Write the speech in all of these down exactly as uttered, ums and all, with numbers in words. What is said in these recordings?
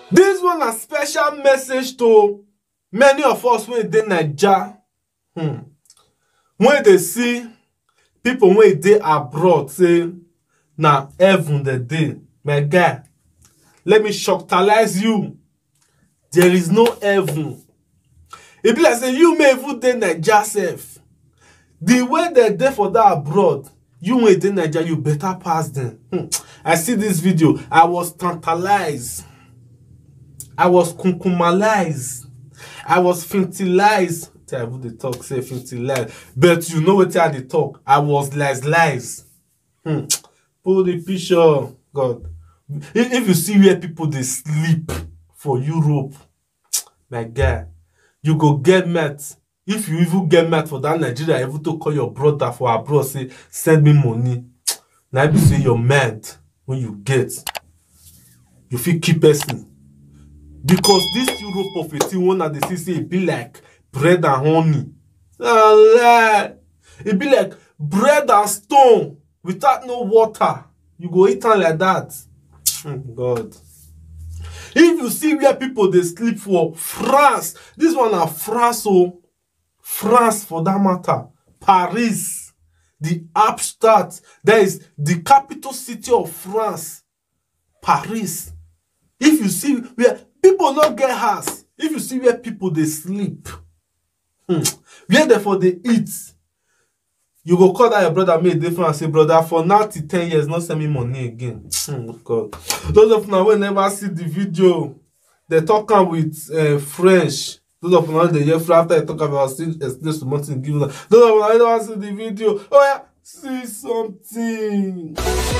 This one a special message to many of us when they Naija. Hmm. When they see people when they abroad say, "Now heaven the day, my guy, let me shocktalize you. There is no heaven." It be like say you may even dey Naija self. The way they dey for that abroad, you when dey Naija, you better pass them. Hmm. I see this video. I was tantalized. I was kunkumalized. I was fintilized. I would the talk say fintilized. But you know what I the talk. I was lies lies. Hmm. Pull the picture. God. If, if you see where people they sleep for Europe, my guy, you go get met. If you even get met for that Nigeria, even to call your brother for abroad, say, send me money. Now you say you're mad when you get. You feel keep person. Because this Europe prophecy one that they say it be like bread and honey. Oh, it be like bread and stone without no water. You go eat it like that. God. If you see where people they sleep for France, this one are France, oh France for that matter. Paris, the upstart, that is the capital city of France. Paris. If you see where people not get house, if you see where people they sleep, hmm, where therefore they eat, you go call that your brother made different and say, brother, for now till ten years, not send me money again. Hmm, God. Those of now will never see the video. They talk with uh, French. Those of now they hear after I talk about still explain something give them. Those of now never see the video. Oh yeah, see something.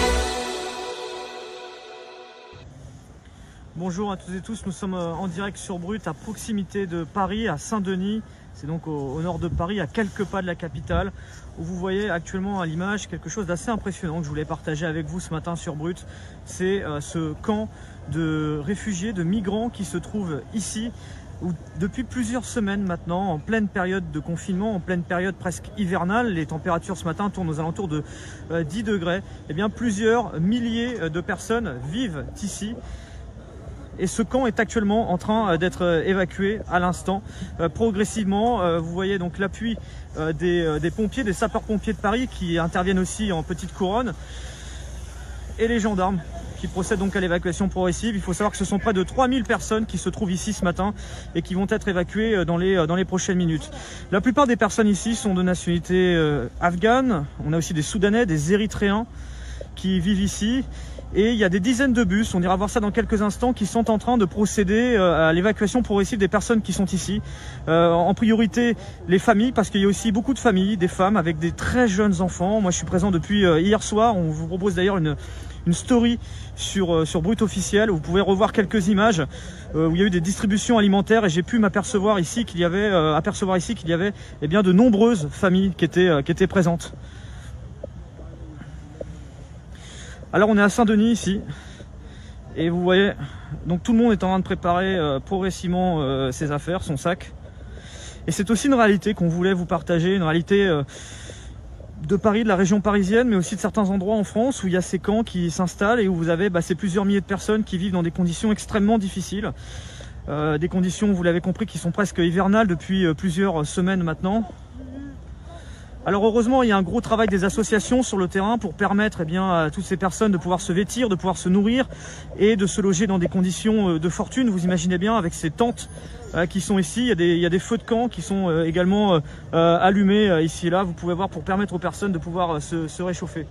Bonjour à toutes et tous, nous sommes en direct sur Brut à proximité de Paris, à Saint-Denis. C'est donc au, au nord de Paris, à quelques pas de la capitale, où vous voyez actuellement à l'image quelque chose d'assez impressionnant que je voulais partager avec vous ce matin sur Brut. C'est euh, ce camp de réfugiés, de migrants qui se trouve ici, où depuis plusieurs semaines maintenant, en pleine période de confinement, en pleine période presque hivernale, les températures ce matin tournent aux alentours de euh, dix degrés, et bien plusieurs milliers de personnes vivent ici. Et ce camp est actuellement en train d'être évacué à l'instant. Euh, progressivement, euh, vous voyez donc l'appui euh, des, euh, des pompiers, des sapeurs-pompiers de Paris qui interviennent aussi en petite couronne. Et les gendarmes qui procèdent donc à l'évacuation progressive. Il faut savoir que ce sont près de trois mille personnes qui se trouvent ici ce matin et qui vont être évacuées dans les, dans les prochaines minutes. La plupart des personnes ici sont de nationalité euh, afghane. On a aussi des Soudanais, des Érythréens qui vivent ici. Et il y a des dizaines de bus, on ira voir ça dans quelques instants, qui sont en train de procéder à l'évacuation progressive des personnes qui sont ici. Euh, en priorité, les familles, parce qu'il y a aussi beaucoup de familles, des femmes avec des très jeunes enfants. Moi, je suis présent depuis hier soir. On vous propose d'ailleurs une, une story sur, sur Brut officiel. Vous pouvez revoir quelques images euh, où il y a eu des distributions alimentaires et j'ai pu m'apercevoir ici qu'il y avait, euh, apercevoir ici qu'il y avait eh bien, de nombreuses familles qui étaient, euh, qui étaient présentes. Alors on est à Saint-Denis ici et vous voyez donc tout le monde est en train de préparer euh, progressivement euh, ses affaires, son sac. Et c'est aussi une réalité qu'on voulait vous partager, une réalité euh, de Paris, de la région parisienne, mais aussi de certains endroits en France où il y a ces camps qui s'installent et où vous avez bah, ces plusieurs milliers de personnes qui vivent dans des conditions extrêmement difficiles. Euh, des conditions, vous l'avez compris, qui sont presque hivernales depuis euh, plusieurs semaines maintenant. Alors heureusement, il y a un gros travail des associations sur le terrain pour permettre eh bien, à toutes ces personnes de pouvoir se vêtir, de pouvoir se nourrir et de se loger dans des conditions de fortune. Vous imaginez bien avec ces tentes euh, qui sont ici, il y, a des, il y a des feux de camp qui sont euh, également euh, allumés euh, ici et là. Vous pouvez voir pour permettre aux personnes de pouvoir euh, se, se réchauffer.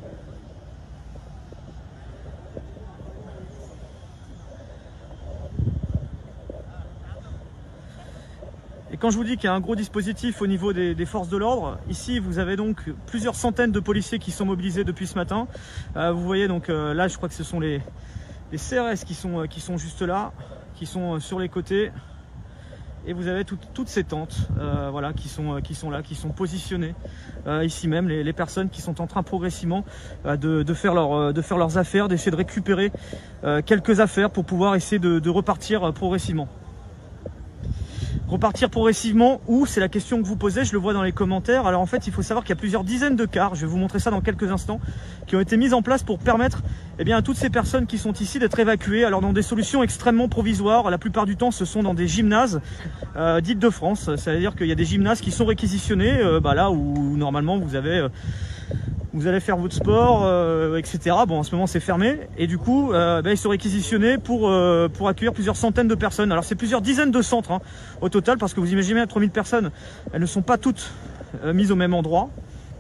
Et quand je vous dis qu'il y a un gros dispositif au niveau des, des forces de l'ordre, ici vous avez donc plusieurs centaines de policiers qui sont mobilisés depuis ce matin. Euh, vous voyez donc euh, là je crois que ce sont les, les C R S qui sont, euh, qui sont juste là, qui sont euh, sur les côtés. Et vous avez tout, toutes ces tentes euh, voilà, qui, sont, euh, qui sont là, qui sont positionnées euh, ici même, les, les personnes qui sont en train progressivement euh, de, de, faire leur, euh, de faire leurs affaires, d'essayer de récupérer euh, quelques affaires pour pouvoir essayer de, de repartir euh, progressivement. Repartir progressivement où? C'est la question que vous posez, je le vois dans les commentaires. Alors en fait, il faut savoir qu'il y a plusieurs dizaines de cars, je vais vous montrer ça dans quelques instants, qui ont été mises en place pour permettre eh bien, à toutes ces personnes qui sont ici d'être évacuées. Alors dans des solutions extrêmement provisoires, la plupart du temps ce sont dans des gymnases euh, d'Île-de-France. C'est-à-dire qu'il y a des gymnases qui sont réquisitionnés, euh, bah là où normalement vous avez... Euh, vous allez faire votre sport, euh, et cetera. Bon, en ce moment c'est fermé et du coup, euh, bah, ils sont réquisitionnés pour euh, pour accueillir plusieurs centaines de personnes. Alors c'est plusieurs dizaines de centres hein, au total, parce que vous imaginez bien trois mille personnes, elles ne sont pas toutes euh, mises au même endroit.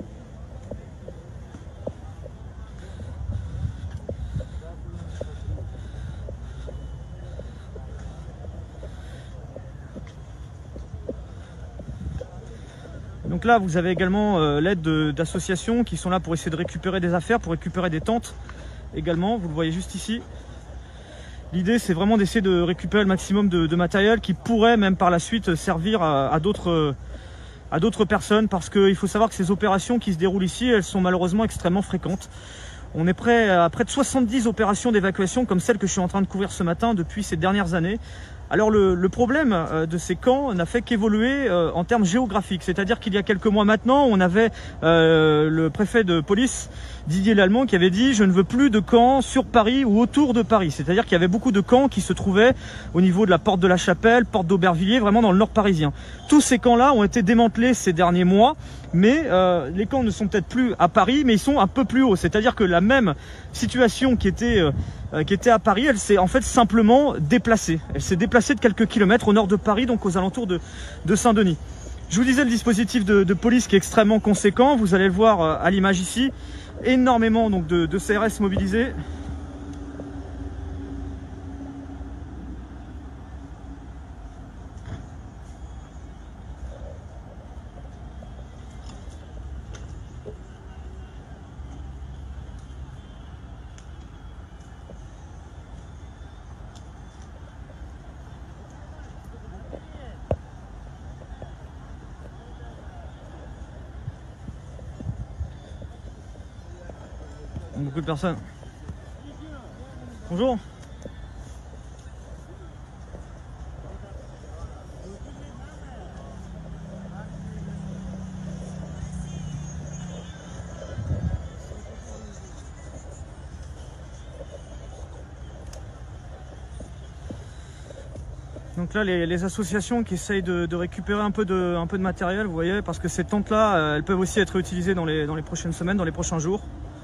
Donc là, vous avez également euh, l'aide d'associations qui sont là pour essayer de récupérer des affaires, pour récupérer des tentes également, vous le voyez juste ici. L'idée, c'est vraiment d'essayer de récupérer le maximum de, de matériel qui pourrait même par la suite servir à, à d'autres à d'autres personnes, parce qu'il faut savoir que ces opérations qui se déroulent ici, elles sont malheureusement extrêmement fréquentes. On est près à près de soixante-dix opérations d'évacuation comme celle que je suis en train de couvrir ce matin depuis ces dernières années. Alors le, le problème euh, de ces camps n'a fait qu'évoluer euh, en termes géographiques, c'est-à-dire qu'il y a quelques mois maintenant, on avait euh, le préfet de police, Didier Lallemand, qui avait dit « je ne veux plus de camps sur Paris ou autour de Paris », c'est-à-dire qu'il y avait beaucoup de camps qui se trouvaient au niveau de la porte de la Chapelle, porte d'Aubervilliers, vraiment dans le nord parisien. Tous ces camps-là ont été démantelés ces derniers mois, mais euh, les camps ne sont peut-être plus à Paris, mais ils sont un peu plus haut, c'est-à-dire que la même situation qui était, euh, qui était à Paris, elle s'est en fait simplement déplacée. Elle s'est déplacée de quelques kilomètres au nord de Paris, donc aux alentours de, de Saint-Denis. Je vous disais le dispositif de, de police qui est extrêmement conséquent, vous allez le voir euh, à l'image ici, énormément donc de, de C R S mobilisés. Beaucoup de personnes. Bonjour. Donc là, les, les associations qui essayent de, de récupérer un peu de, un peu de matériel, vous voyez, parce que ces tentes-là, elles peuvent aussi être utilisées dans les, dans les prochaines semaines, dans les prochains jours.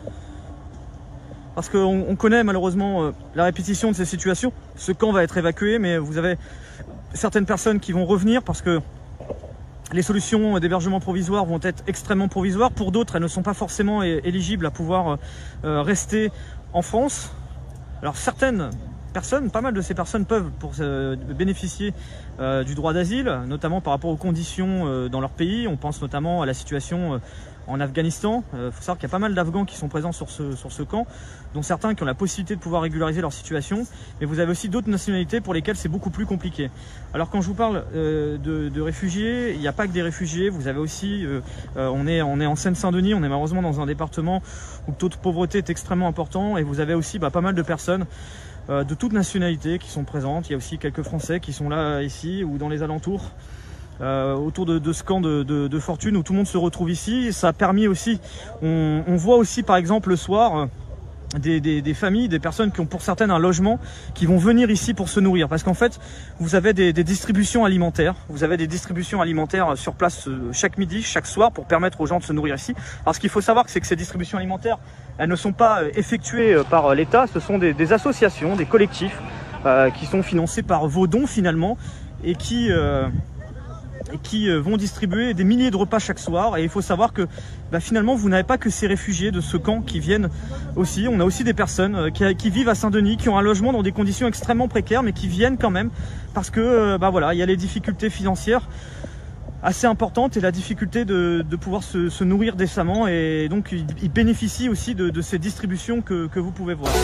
Parce qu'on on connaît malheureusement euh, la répétition de ces situations. Ce camp va être évacué, mais vous avez certaines personnes qui vont revenir parce que les solutions d'hébergement provisoire vont être extrêmement provisoires. Pour d'autres, elles ne sont pas forcément é éligibles à pouvoir euh, rester en France. Alors certaines personnes, pas mal de ces personnes peuvent pour euh, bénéficier euh, du droit d'asile, notamment par rapport aux conditions euh, dans leur pays. On pense notamment à la situation euh, en Afghanistan. Il euh, faut savoir qu'il y a pas mal d'Afghans qui sont présents sur ce, sur ce camp, dont certains qui ont la possibilité de pouvoir régulariser leur situation. Mais vous avez aussi d'autres nationalités pour lesquelles c'est beaucoup plus compliqué. Alors quand je vous parle euh, de, de réfugiés, il n'y a pas que des réfugiés. Vous avez aussi, euh, euh, on est, on est en Seine-Saint-Denis, on est malheureusement dans un département où le taux de pauvreté est extrêmement important. Et vous avez aussi bah, pas mal de personnes euh, de toutes nationalités qui sont présentes. Il y a aussi quelques Français qui sont là ici ou dans les alentours. Euh, autour de, de ce camp de, de, de fortune où tout le monde se retrouve ici. Ça a permis aussi, on, on voit aussi par exemple le soir euh, des, des, des familles, des personnes qui ont pour certaines un logement, qui vont venir ici pour se nourrir, parce qu'en fait vous avez des, des distributions alimentaires, vous avez des distributions alimentaires sur place euh, chaque midi, chaque soir, pour permettre aux gens de se nourrir ici. Alors ce qu'il faut savoir, c'est que ces distributions alimentaires, elles ne sont pas euh, effectuées euh, par l'État, ce sont des, des associations, des collectifs euh, qui sont financés par vos dons finalement, et qui euh, et qui vont distribuer des milliers de repas chaque soir. Et il faut savoir que bah, finalement vous n'avez pas que ces réfugiés de ce camp qui viennent aussi, on a aussi des personnes qui, qui vivent à Saint-Denis, qui ont un logement dans des conditions extrêmement précaires, mais qui viennent quand même parce que bah voilà, il y a les difficultés financières assez importantes et la difficulté de, de pouvoir se, se nourrir décemment, et donc ils, ils bénéficient aussi de, de ces distributions que, que vous pouvez voir.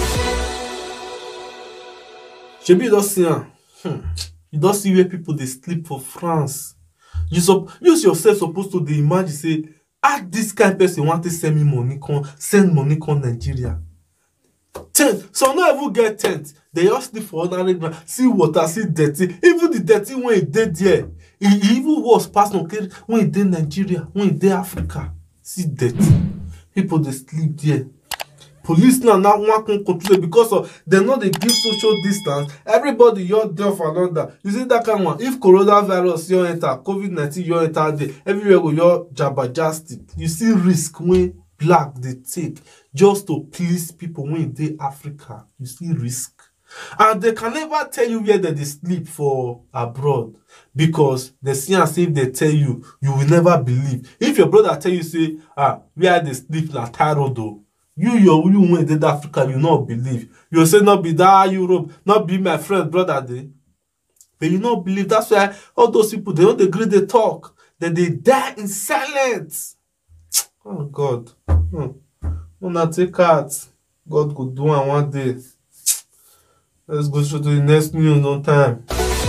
J B, you don't see, hmm. you don't see where people they sleep for France. You so, you yourself supposed to dey imagine say, ah, this kind of person want to send me money, con send money con Nigeria. Tent, some not even get tent. They just sleep for ordinary ground. See water, see dirty. Even the dirty when e dey there, e e even worse pass okay, when e dey Nigeria, when e dey Africa. See dirty. People dey sleep there. Police now now wan come control it because of dem no dey give social distance. Everybody your there for another. You see that kind of one. If coronavirus your enter, COVID nineteen your enter there, everywhere go your jabajastic. You see risk when black they take just to please people when they Africa. You see risk. And they can never tell you where they sleep for abroad because they see as if they tell you, you will never believe. If your brother tell you say, ah, where they sleep na Tairodo, you your you when they Africa, you not believe. You say not be that Europe, not be my friend brother they. But you not believe. That's why all those people they don't agree they talk. Then they die in silence. Oh God. Hmm. Wanna take out. God could do one one day. Let's go to the next news on time.